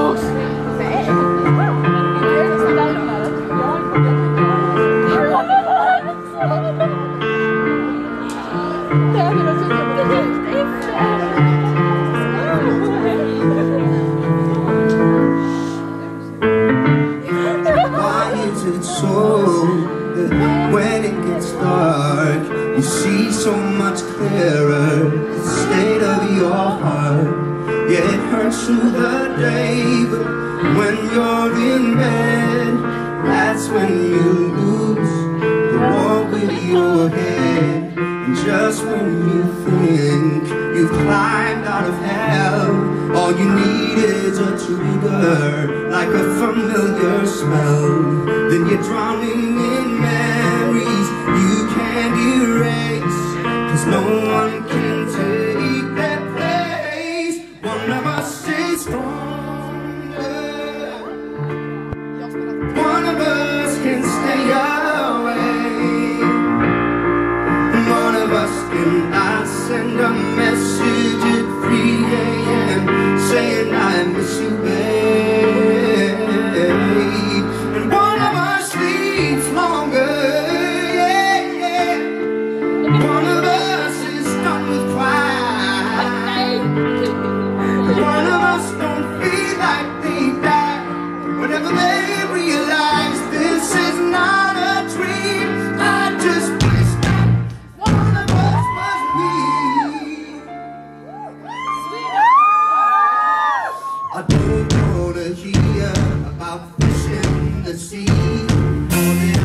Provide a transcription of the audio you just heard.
dos. Why is it so that when it gets dark you see so much clearer the state of your heart? Yeah, it hurts through the day, but when you're in bed, that's when you lose the war with your head. And just when you think you've climbed out of hell, all you need is a trigger, like a familiar smell. Then you're drowning in memories you can't erase, 'cause no one can take their place. One of us is stronger, one of us can stay away, one of us can not send a message at 3 AM saying I miss you, babe. And one of us sleeps longer, yeah, yeah. One of us is done with crying. One of us don't feel like they die whenever they realize this is not a dream. I just wish that one of us was me. I don't wanna hear about fish in the sea.